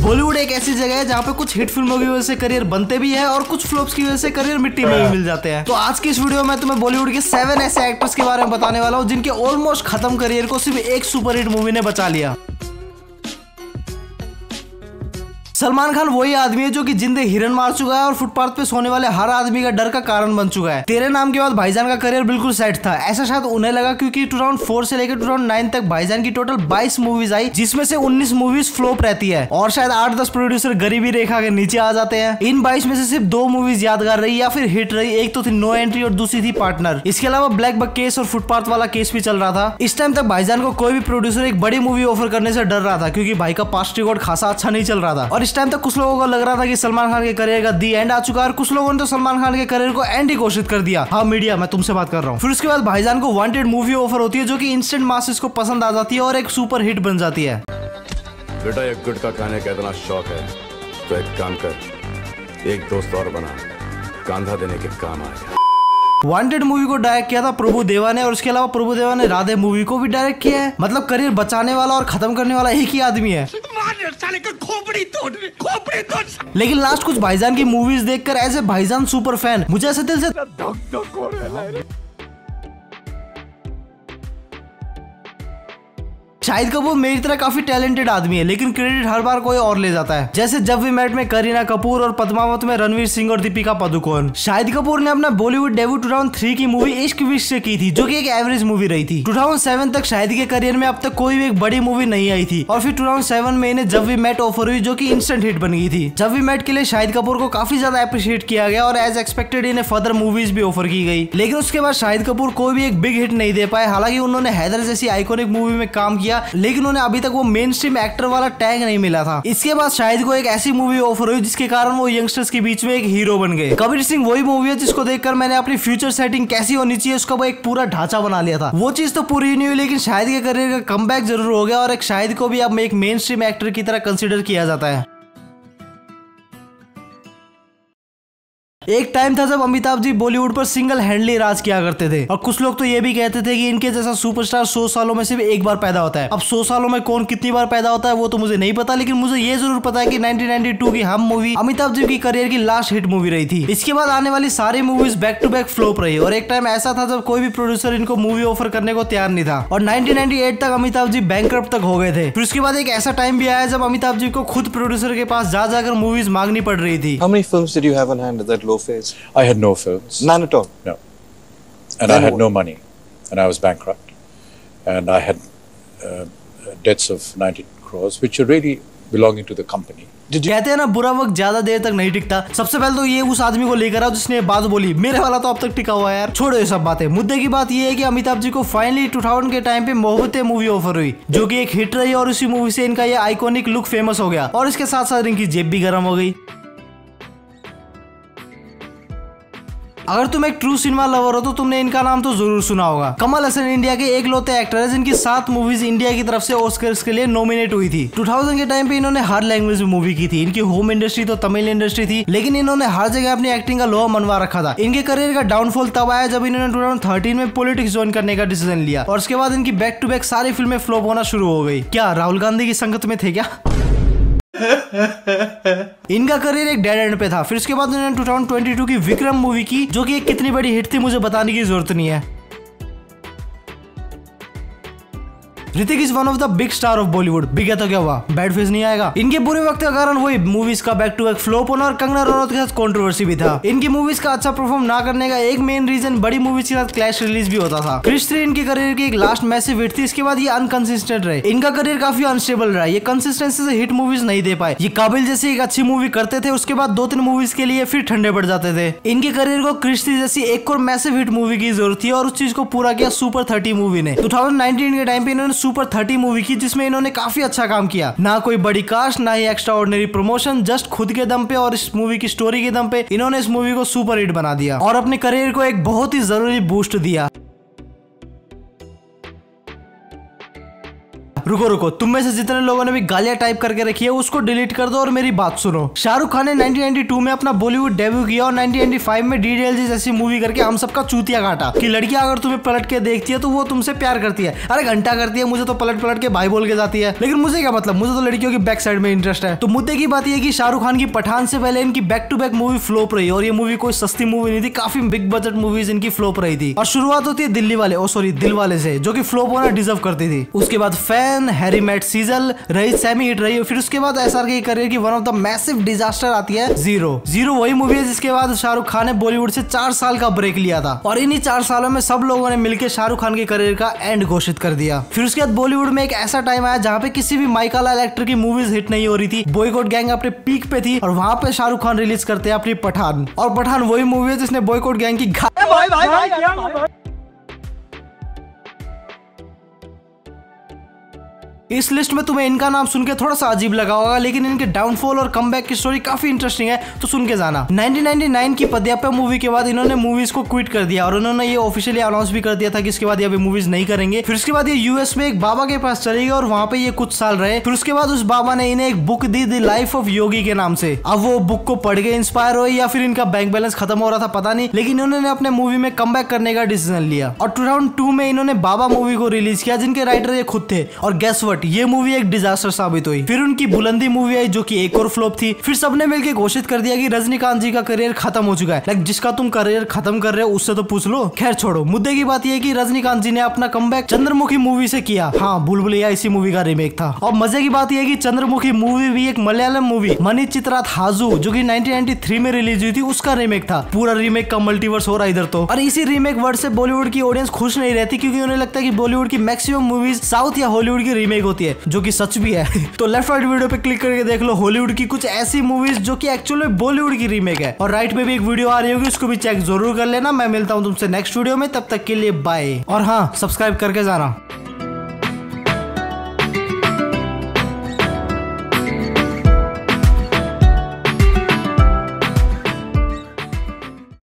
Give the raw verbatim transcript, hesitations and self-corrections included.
बॉलीवुड एक ऐसी जगह है जहाँ पे कुछ हिट फिल्मों की वजह से करियर बनते भी है और कुछ फ्लॉप्स की वजह से करियर मिट्टी में ही मिल जाते हैं। तो आज की इस वीडियो में तुम्हें बॉलीवुड के सेवन ऐसे एक्टर्स के बारे में बताने वाला हूँ जिनके ऑलमोस्ट खत्म करियर को सिर्फ एक सुपर हिट मूवी ने बचा लिया। सलमान खान वही आदमी है जो कि जिंदे हिरन मार चुका है और फुटपाथ पे सोने वाले हर आदमी का डर का कारण बन चुका है। तेरे नाम के बाद भाईजान का करियर बिल्कुल सेट था, ऐसा शायद उन्हें लगा क्योंकि दो हज़ार चार से लेकर दो हज़ार नौ तक भाईजान की टोटल बाईस मूवीज आई जिसमें से उन्नीस मूवीज फ्लॉप रहती है और शायद आठ दस प्रोड्यूसर गरीबी रेखा के नीचे आ जाते हैं। इन बाईस में से सिर्फ दो मूवीज यादगार रही या फिर हिट रही, एक तो थी नो एंट्री और दूसरी थी पार्टनर। इसके अलावा ब्लैक बक केस और फुटपाथ वाला केस भी चल रहा था। इस टाइम तक भाईजान को कोई भी प्रोड्यूसर एक बड़ी मूवी ऑफर करने से डर रहा था क्योंकि भाई का पास्ट रिकॉर्ड खासा अच्छा नहीं चल रहा था और इस टाइम तक कुछ लोगों को लग रहा था कि सलमान खान के करियर का दी एंड आ चुका है और कुछ लोगों ने तो सलमान खान के करियर को एंड ही घोषित कर दिया। हाँ मीडिया, मैं तुमसे बात कर रहा हूँ। फिर उसके बाद भाईजान को वांटेड मूवी ऑफर होती है जो कि इंस्टेंट मासेस को पसंद आ जाती है और एक सुपर हिट बन जाती है। बेटा एक गुटखा खाने का इतना शौक है तो एक काम कर, एक दोस्त और बना, कांधा देने के काम आएगा। वांटेड मूवी को डायरेक्ट किया था प्रभु देवा ने और उसके अलावा प्रभु देवा ने राधे मूवी को भी डायरेक्ट किया है। मतलब करियर बचाने वाला और खत्म करने वाला एक ही आदमी है। खोपड़ी तोड़, खोपड़ी तोड़। लेकिन लास्ट कुछ भाईजान की मूवीज देखकर एज ए भाईजान सुपर फैन मुझे ऐसे दिल से धक धक हो रहा है। शाहिद कपूर मेरी तरह काफी टैलेंटेड आदमी है लेकिन क्रेडिट हर बार कोई और ले जाता है। जैसे जब वी मेट में करीना कपूर और पद्मावत में रणवीर सिंह और दीपिका पादुकोण। शाहिद कपूर ने अपना बॉलीवुड डेब्यू दो हज़ार तीन की मूवी इश्क विश्क से की थी जो कि एक एवरेज मूवी रही थी। दो हज़ार सात तक शाहिद के करियर में अब तक कोई भी एक बड़ी मूवी नहीं आई थी और फिर दो हज़ार सात में इन्हें जब वी मेट ऑफर हुई जो कि इंस्टेंट हिट बन गई थी। जब वी मेट के लिए शाहिद कपूर को काफी ज्यादा अप्रिशिएट किया गया और एज एक्सपेक्टेड इन्हें फर्दर मूवीज भी ऑफर की गई, लेकिन उसके बाद शाहिद कपूर कोई भी एक बिग हिट नहीं दे पाए। हालांकि उन्होंने हैदर जैसी आइकॉनिक मूवी में काम किया लेकिन उन्हें अभी तक वो मेन स्ट्रीम एक्टर वाला टैग नहीं मिला था। इसके बाद शाहिद को एक ऐसी मूवी ऑफर हुई जिसके कारण वो यंगस्टर्स के बीच में एक हीरो बन गए। कबीर सिंह वही मूवी है जिसको देखकर मैंने अपनी फ्यूचर सेटिंग कैसी होनी चाहिए उसका वो एक पूरा ढांचा बना लिया था। वो चीज तो पूरी नहीं हुई लेकिन शाहिद के करियर का कमबैक जरूर हो गया और एक शाहिद को भी अब एक मेन स्ट्रीम एक्टर की तरह कंसिडर किया जाता है। एक टाइम था जब अमिताभ जी बॉलीवुड पर सिंगल हैंडली राज किया करते थे और कुछ लोग तो ये भी कहते थे कि इनके जैसा सुपरस्टार सौ सालों में सिर्फ एक बार पैदा होता है। अब सौ सालों में कौन कितनी बार पैदा होता है वो तो मुझे नहीं पता, लेकिन मुझे ये जरूर पता है कि नाइनटीन नाइंटी टू की हम मूवी अमिताभ जी की करियर की लास्ट हिट मूवी रही थी। इसके बाद आने वाली सारी movies back to back flop रही और एक टाइम ऐसा था जब कोई भी प्रोड्यूसर इनको मूवी ऑफर करने को तैयार नहीं था और नाइनटीन नाइंटी एट तक अमिताभ जी बैंकरप्ट तक हो गए थे। फिर उसके बाद एक ऐसा टाइम भी आया जब अमिताभ जी को खुद प्रोड्यूसर के पास जा जाकर मूवीज मांगनी पड़ रही थी। How many films did you have on hand at that low phase? I had no films. None at all? No. And then I had what? no money. And I was bankrupt. And I had uh, debts of ninety crores, which are really belonging to the company. कहते हैं ना बुरा वक्त ज्यादा देर तक नहीं टिकता। सबसे पहले तो ये उस आदमी को लेकर आओ जिसने बात बोली मेरे वाला तो अब तक टिका हुआ है यार। छोड़ो ये सब बातें, मुद्दे की बात ये है कि अमिताभ जी को फाइनली दो हज़ार के टाइम पे मोहब्बतें मूवी ऑफर हुई जो कि एक हिट रही और उसी मूवी से इनका ये आइकॉनिक लुक फेमस हो गया और इसके साथ साथ इनकी जेब भी गर्म हो गई। अगर तुम एक ट्रू सिनेमा लवर हो तो तुमने इनका नाम तो जरूर सुना होगा। कमल हसन इंडिया के एक लौते एक्टर है जिनकी सात मूवीज इंडिया की तरफ से ऑस्कर्स के लिए नॉमिनेट हुई थी। दो हज़ार के टाइम पे इन्होंने हर लैंग्वेज में मूवी की थी। इनकी होम इंडस्ट्री तो तमिल इंडस्ट्री थी लेकिन इन्होंने हर जगह अपनी एक्टिंग का लोहा मनवा रखा था। इनके करियर का डाउनफॉल तब आया जब इन्होंने दो हज़ार तेरह में पॉलिटिक्स ज्वाइन करने का डिसीजन लिया और उसके बाद इनकी बैक टू बैक सारी फिल्में फ्लॉप होना शुरू हो गई। क्या राहुल गांधी की संगत में थे क्या? इनका करियर एक डेड एंड पे था। फिर उसके बाद उन्होंने दो हज़ार बाईस की विक्रम मूवी की जो कि एक कितनी बड़ी हिट थी मुझे बताने की जरूरत नहीं है। Hrithik is one of the big star of Bollywood. Big है तो क्या हुआ, बैड फेस नहीं आएगा। इनके बुरे वक्त का कारण वही मूवीज का बैक टू बैक फ्लॉप होना और कंगना रनौत के साथ कंट्रोवर्सी भी था। इनकी मूवीज का अच्छा परफॉर्म ना करने का एक मेन रीजन बड़ी मूवीज के साथ क्लैश रिलीज भी होता था। क्रिश थ्री इनके करियर की एक लास्ट मैसिव हिट थी। इसके बाद ये अनकंसिस्टेंट रहे। इनका करियर काफी अनस्टेबल रहा। ये कंसिस्टेंसी से हिट मूवीज नहीं दे पाए। ये काबिल जैसी एक अच्छी मूवी करते थे उसके बाद दो तीन मूवीज के लिए फिर ठंडे पड़ जाते थे। इनके करियर को क्रिश थ्री जैसी एक और मैसिव हिट मूवी की जरूरत थी और उस चीज को पूरा किया सुपर थर्टी मूवी ने। दो हज़ार उन्नीस के टाइम पे इन्होंने सुपर थर्टी मूवी की जिसमें इन्होंने काफी अच्छा काम किया। ना कोई बड़ी कास्ट ना ही एक्स्ट्रा ऑर्डिनरी प्रमोशन, जस्ट खुद के दम पे और इस मूवी की स्टोरी के दम पे इन्होंने इस मूवी को सुपर हिट बना दिया और अपने करियर को एक बहुत ही जरूरी बूस्ट दिया। रुको रुको, तुम में से जितने लोगों ने भी गालियां टाइप करके रखी है उसको डिलीट कर दो और मेरी बात सुनो। शाहरुख खान ने नाइनटीन नाइंटी टू में अपना बॉलीवुड डेब्यू किया और नाइनटीन नाइंटी फाइव में डीडीएलजे जैसी मूवी करके हम सबका चूतिया काटा कि लड़कियां अगर तुम्हें पलट के देखती है तो वो तुमसे प्यार करती है। अरे घंटा करती है, मुझे तो पलट पलट के भाई बोल के जाती है, लेकिन मुझे क्या मतलब, मुझे तो लड़कियों की बैक साइड में इंटरेस्ट है। तो मुद्दे की बात यह कि शाहरुख खान की पठान से पहले इनकी back to back movie flop रही और ये मूवी कोई सस्ती मूवी नहीं थी, काफी बिग बजट मूवीज इनकी फ्लॉप रही थी। और शुरुआत होती है दिल्ली वाले ओ सॉरी दिल वाले से, जो कि फ्लॉप होना डिजर्व करती थी। उसके बाद फैन, हैरी मेट सीजल रही, सेमी हिट रही। फिर उसके बाद एसआरके की करियर की one of the massive disaster आती है जीरो। जीरो वही मूवी है जिसके बाद शाहरुख खान ने बॉलीवुड से चार साल का ब्रेक लिया था और इन्हीं चार सालों में सब लोगों ने मिलकर शाहरुख खान के करियर का एंड घोषित कर दिया। फिर उसके बाद बॉलीवुड में एक ऐसा टाइम आया जहाँ पे किसी भी माइका लाल एक्टर की मूवीज हिट नहीं हो रही थी, बॉयकॉट गैंग अपने पीक पे थी और वहाँ पे शाहरुख खान रिलीज करते हैं अपनी पठान। और पठान वही मूवी है जिसने बॉयकॉट गैंग की भाई भाई भाई इस लिस्ट में तुम्हें इनका नाम सुन के थोड़ा सा अजीब लगा होगा, लेकिन इनके डाउनफॉल और कमबैक की स्टोरी काफी इंटरेस्टिंग है, तो सुन के जाना। नाइनटीन नाइंटी नाइन की पद्याप्पा मूवी के बाद इन्होंने मूवीज को क्विट कर दिया और उन्होंने ये ऑफिशियली अनाउंस भी कर दिया था कि इसके बाद ये अभी मूवीज नहीं करेंगे। फिर उसके बाद ये यूएस में एक बाबा के पास चले गए और वहाँ पे ये कुछ साल रहे। फिर उसके बाद उस बाबा ने इन्हें एक बुक दी, द लाइफ ऑफ योगी के नाम से। अब वो बुक को पढ़ के इंस्पायर हुए या फिर इनका बैंक बैलेंस खत्म हो रहा था पता नहीं, लेकिन इन्होंने अपने मूवी में कमबैक करने का डिसीजन लिया और टू थाउजेंड टू में इन्होंने बाबा मूवी को रिलीज किया जिनके राइटर ये खुद थे। और गेस व्हाट, ये मूवी एक डिजास्टर साबित हुई। फिर उनकी बुलंदी मूवी आई जो कि एक और फ्लॉप थी। फिर सबने मिलकर घोषित कर दिया कि रजनीकांत जी का करियर खत्म हो चुका है। लाइक जिसका तुम करियर खत्म कर रहे हो उससे तो पूछ लो। खैर छोड़ो, मुद्दे की बात यह है कि रजनीकांत जी ने अपना कमबैक चंद्रमुखी मूवी से किया। हाँ, बुलबुलिया इसी मूवी का रीमेक था। और मजे की बात यह है कि चंद्रमुखी मूवी भी एक मलयालम मूवी मनी चित्रात हाजू जो कि नाइनटीन नाइंटी थ्री में रिलीज हुई थी उसका रीमेक था। पूरा रीमेक का मल्टीवर्स हो रहा इधर तो। और इसी रीमेक वर्ड से बॉलीवुड की ऑडियंस खुश नहीं रहती क्योंकि उन्हें लगता है कि बॉलीवुड की मैक्सिमम मूवीज साउथ या हॉलीवुड की रीमेक होती है, जो कि सच भी है। तो लेफ्ट राइट वीडियो पे क्लिक करके देख लो हॉलीवुड की कुछ ऐसी मूवीज जो कि एक्चुअली में बॉलीवुड की रीमेक है। और राइट में भी एक वीडियो आ रही होगी, उसको भी चेक जरूर कर लेना। मैं मिलता हूँ तुमसे नेक्स्ट वीडियो में, तब तक के लिए बाय। और हाँ, सब्सक्राइब करके जाना।